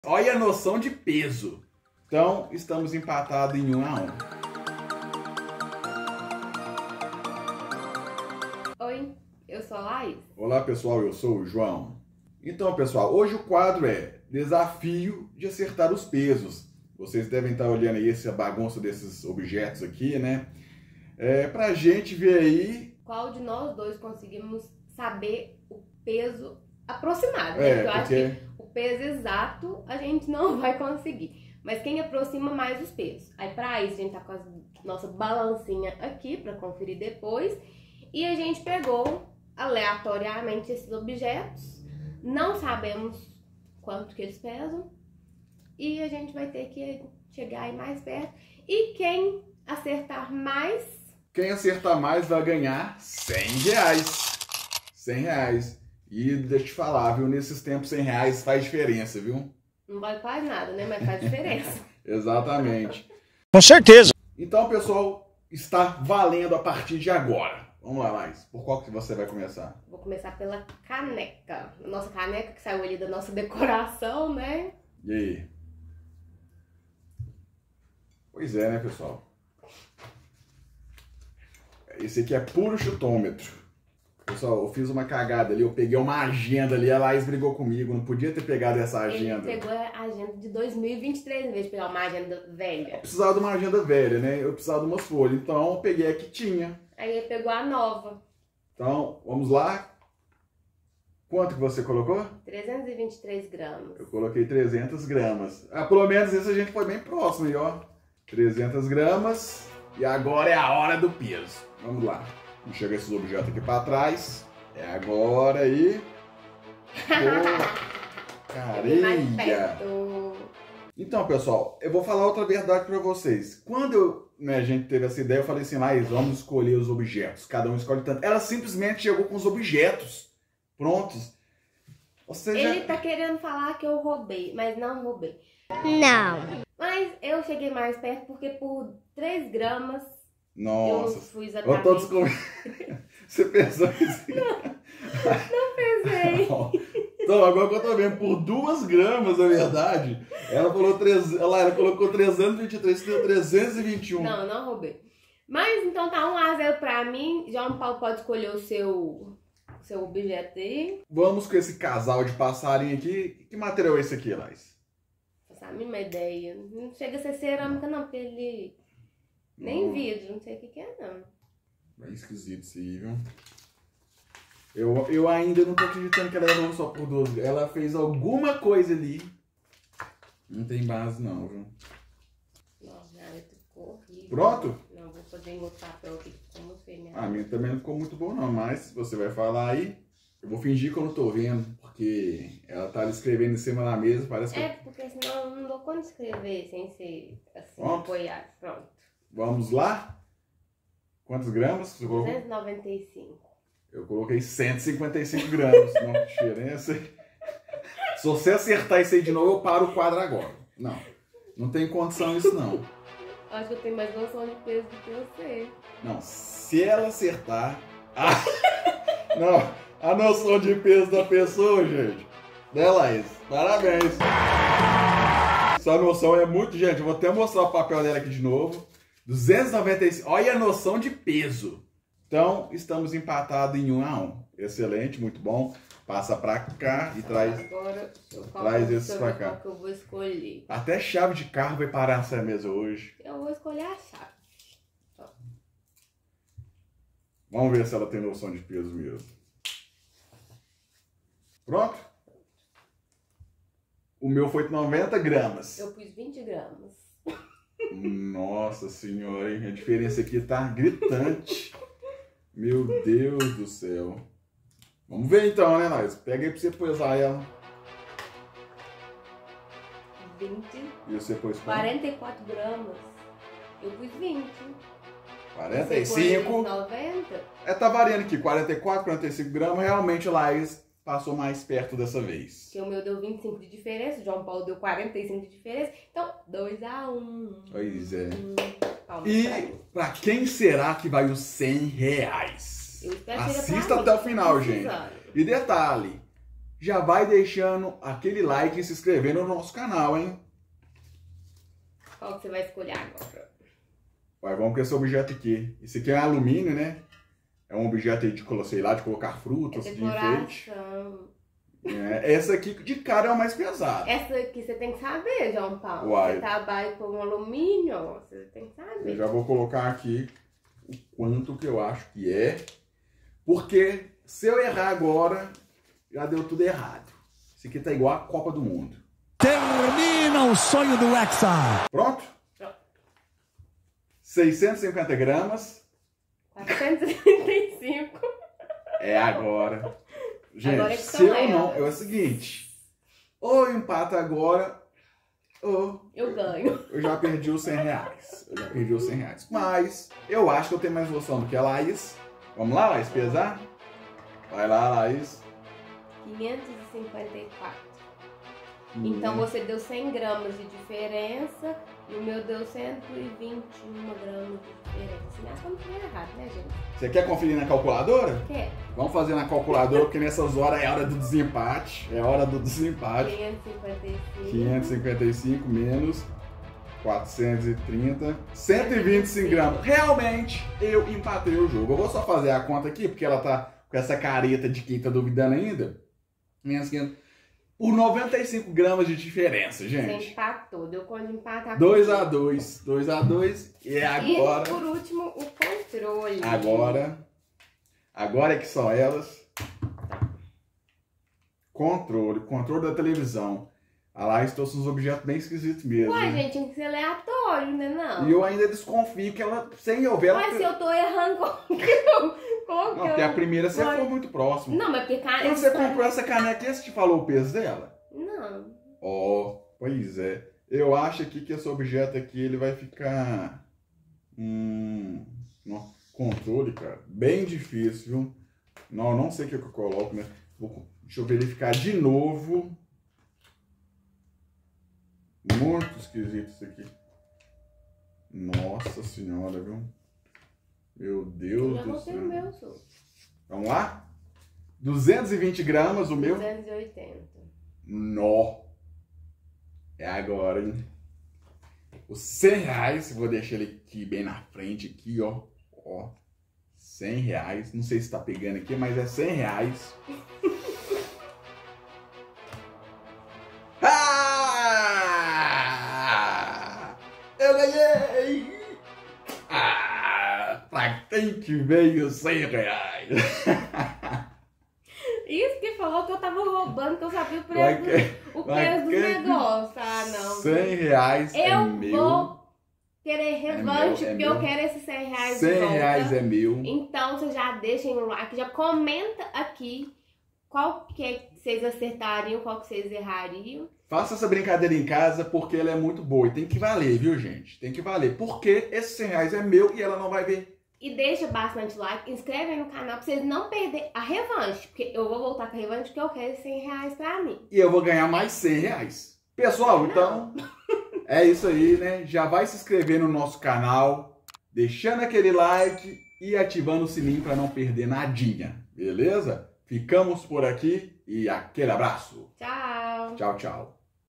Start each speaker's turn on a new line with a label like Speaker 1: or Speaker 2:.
Speaker 1: Olha a noção de peso. Então, estamos empatados em 1-1.
Speaker 2: Oi, eu sou a Laís.
Speaker 1: Olá, pessoal, eu sou o João. Então, pessoal, hoje o quadro é Desafio de Acertar os Pesos. Vocês devem estar olhando aí essa bagunça desses objetos aqui, né? Pra gente ver aí...
Speaker 2: Qual de nós dois conseguimos saber o peso aproximado, né? Porque eu acho que o peso exato a gente não vai conseguir. Mas quem aproxima mais os pesos. Aí pra isso a gente tá com a nossa balancinha aqui pra conferir depois. E a gente pegou aleatoriamente esses objetos. Não sabemos quanto que eles pesam. E a gente vai ter que chegar aí mais perto. E quem acertar mais...
Speaker 1: Quem acertar mais vai ganhar R$100. R$100. E deixa eu te falar, viu? Nesses tempos R$100 faz diferença, viu?
Speaker 2: Não vale quase nada, né? Mas faz diferença.
Speaker 1: Exatamente.
Speaker 3: Com certeza.
Speaker 1: Então, pessoal, está valendo a partir de agora. Vamos lá, Laís. Por qual que você vai começar?
Speaker 2: Vou começar pela caneca. Nossa caneca que saiu ali da nossa decoração, né?
Speaker 1: E aí? Pois é, né, pessoal? Esse aqui é puro chutômetro. Pessoal, eu fiz uma cagada ali, eu peguei uma agenda ali, a Laís brigou comigo, não podia ter pegado essa agenda.
Speaker 2: Ele pegou a agenda de 2023 em vez de pegar uma agenda velha.
Speaker 1: Eu precisava de uma agenda velha, né? Eu precisava de umas folhas, então eu peguei a que tinha.
Speaker 2: Aí ele pegou a nova.
Speaker 1: Então, vamos lá. Quanto que você colocou?
Speaker 2: 323 gramas.
Speaker 1: Eu coloquei 300 gramas. Ah, pelo menos esse a gente foi bem próximo aí, ó. 300 gramas. E agora é a hora do peso. Vamos lá. Vamos chegar esses objetos aqui para trás. É agora aí. Careia. Então, pessoal, eu vou falar outra verdade para vocês. Quando a gente teve essa ideia, eu falei assim, Laís, vamos escolher os objetos. Cada um escolhe tanto. Ela simplesmente chegou com os objetos prontos. Ou seja...
Speaker 2: Ele tá querendo falar que eu roubei, mas não roubei.
Speaker 4: Não.
Speaker 2: Mas eu cheguei mais perto porque por 3 gramas
Speaker 1: Nossa,
Speaker 2: eu não fui exatamente.
Speaker 1: eu tô descobrindo. Você pensou assim?
Speaker 2: Não pensei.
Speaker 1: Então, agora que eu tô vendo, por 2 gramas, na verdade, ela colocou 323, você deu 321.
Speaker 2: Não roubei. Mas então tá 1-0 pra mim. João Paulo pode escolher o seu objeto aí.
Speaker 1: Vamos com esse casal de passarinho aqui. Que material é esse aqui, Laís?
Speaker 2: Essa é a mínima ideia. Não chega a ser cerâmica não, porque ele... Nem vidro, não sei o que é não.
Speaker 1: Bem esquisito isso aí, viu? Eu ainda não tô acreditando que ela levou só por 2. Ela fez alguma coisa ali. Não tem base não, viu?
Speaker 2: Nossa, ficou horrível.
Speaker 1: Pronto?
Speaker 2: Não, vou fazer em outro papel aqui, como feio, né?
Speaker 1: A minha também não ficou muito bom não, mas você vai falar aí. Eu vou fingir que eu não tô vendo, porque ela tá ali escrevendo em cima da mesa, parece que...
Speaker 2: Porque senão eu não dou conta de escrever sem ser assim,
Speaker 1: Pronto.
Speaker 2: apoiado. Pronto.
Speaker 1: Vamos lá? Quantos gramas você colocou?
Speaker 2: 295.
Speaker 1: Eu coloquei 155 gramas. Não, que diferença. Se você acertar isso aí de novo, eu paro o quadro agora. Não tem condição isso não.
Speaker 2: Acho que eu tenho mais noção de peso do que você.
Speaker 1: Não, se ela acertar... Não, a noção de peso da pessoa, gente. Né, Laís? Parabéns. Essa noção é muito... Gente, eu vou até mostrar o papel dela aqui de novo. 295. Olha a noção de peso. Então, estamos empatados em 1-1. Excelente, muito bom. Passa pra cá e traz...
Speaker 2: Agora,
Speaker 1: traz esses pra cá.
Speaker 2: Qual que eu vou escolher.
Speaker 1: Até chave de carro vai parar nessa mesa hoje.
Speaker 2: Eu vou escolher a chave.
Speaker 1: Vamos ver se ela tem noção de peso mesmo. Pronto? O meu foi 90 gramas.
Speaker 2: Eu pus 20 gramas.
Speaker 1: Nossa senhora, hein? A diferença aqui tá gritante. Meu Deus do céu. Vamos ver então, né, Laís? Pega aí pra você pesar ela.
Speaker 2: 20.
Speaker 1: E você pôs quanto?
Speaker 2: 44 gramas. Eu pus 20.
Speaker 1: 45.
Speaker 2: 90.
Speaker 1: Tá variando aqui, 44, 45 gramas. Realmente, Laís passou mais perto dessa vez.
Speaker 2: Que o meu deu 25 de diferença, o João Paulo deu 45 de diferença. Então, 2-1.
Speaker 1: Pois é.
Speaker 2: Palmas
Speaker 1: E pra quem será que vai os R$100?
Speaker 2: Eu espero que seja pra
Speaker 1: Assista
Speaker 2: mim,
Speaker 1: até o final, gente.
Speaker 2: precisando.
Speaker 1: E detalhe, já vai deixando aquele like e se inscrevendo no nosso canal, hein?
Speaker 2: Qual que você vai escolher agora?
Speaker 1: Vai, vamos com esse objeto aqui. Esse aqui é alumínio, né? É um objeto aí de, sei lá, de colocar frutas, de enfeite. Essa aqui de cara é o mais pesado.
Speaker 2: Essa aqui você tem que saber, João Paulo.
Speaker 1: Uai.
Speaker 2: Você trabalha com alumínio, você tem que saber.
Speaker 1: Eu já vou colocar aqui o quanto que eu acho que é. Porque se eu errar agora, já deu tudo errado. Isso aqui tá igual a Copa do Mundo.
Speaker 3: Termina o sonho do Hexa.
Speaker 1: Pronto?
Speaker 2: Pronto.
Speaker 1: 650 gramas.
Speaker 2: 435.
Speaker 1: É agora. Gente,
Speaker 2: Agora que
Speaker 1: se eu
Speaker 2: são
Speaker 1: não,
Speaker 2: elas.
Speaker 1: é o seguinte. Ou eu empato agora, ou
Speaker 2: Eu ganho.
Speaker 1: eu já perdi os 100 reais. Eu já perdi os 100 reais. Mas eu acho que eu tenho mais noção do que a Laís. Vamos lá, Laís, pesar? Vai lá, Laís.
Speaker 2: 554. Então você deu 100 gramas de diferença e o meu deu 121 gramas de diferença. Nós estamos tudo errado, né, gente?
Speaker 1: Você quer conferir na calculadora?
Speaker 2: Quer?
Speaker 1: Vamos fazer na calculadora, porque nessas horas é hora do desempate. É hora do desempate.
Speaker 2: 555.
Speaker 1: 555 menos 430, 125 gramas. Realmente, eu empatei o jogo. Eu vou só fazer a conta aqui, porque ela tá com essa careta de quem tá duvidando ainda. Menos 500. Por 95 gramas de diferença,
Speaker 2: Você
Speaker 1: gente.
Speaker 2: empatou. Deu quando empatar.
Speaker 1: 2-2. 2-2. E agora...
Speaker 2: E por último, o controle.
Speaker 1: Agora é que são elas. Controle da televisão. A Laís trouxe uns objetos bem esquisitos mesmo.
Speaker 2: Uai,
Speaker 1: né?
Speaker 2: gente, tinha que ser aleatório, né, não?
Speaker 1: E eu ainda desconfio que ela, sem eu ver, ela...
Speaker 2: Mas se eu tô errando, como que eu...
Speaker 1: Não, porque a primeira você foi muito próximo.
Speaker 2: Não, mas porque cara...
Speaker 1: Quando você comprou essa caneca, você te falou o peso dela?
Speaker 2: Não.
Speaker 1: Ó, pois é. Eu acho aqui que esse objeto aqui, ele vai ficar... controle, cara. Bem difícil, viu? Não sei o que eu coloco, né? Deixa eu verificar de novo. Muito esquisito isso aqui. Nossa senhora, viu? Meu Deus
Speaker 2: Eu já
Speaker 1: do
Speaker 2: botei o
Speaker 1: céu.
Speaker 2: meu, sou.
Speaker 1: Vamos lá? 220 gramas o meu.
Speaker 2: 280.
Speaker 1: Nó. É agora, hein? Os 100 reais, vou deixar ele aqui bem na frente, aqui, ó. Ó. 100 reais. Não sei se tá pegando aqui, mas é 100 reais. Ah! Eu ganhei! Ah! Pra quem que veio 100 reais?
Speaker 2: Isso que falou que eu tava roubando, que eu sabia o preço, o preço do negócio. Ah, não.
Speaker 1: 100 reais é
Speaker 2: Eu
Speaker 1: meu.
Speaker 2: vou querer revanche, porque eu quero esses 100 reais de
Speaker 1: 100
Speaker 2: volta.
Speaker 1: reais é meu.
Speaker 2: Então, vocês já deixem o like, já comenta aqui qual que vocês acertariam, qual que vocês errariam.
Speaker 1: Faça essa brincadeira em casa, porque ela é muito boa. E tem que valer, viu, gente? Tem que valer. Porque esses 100 reais é meu e ela não vai ver.
Speaker 2: E deixa bastante like, inscreve aí no canal pra vocês não perderem a revanche. Porque eu vou voltar com a revanche porque eu quero 100 reais pra mim.
Speaker 1: E eu vou ganhar mais 100 reais. Pessoal, então, é isso aí, né? Já vai se inscrever no nosso canal, deixando aquele like e ativando o sininho pra não perder nadinha. Beleza? Ficamos por aqui e aquele abraço.
Speaker 2: Tchau!
Speaker 1: Tchau, tchau.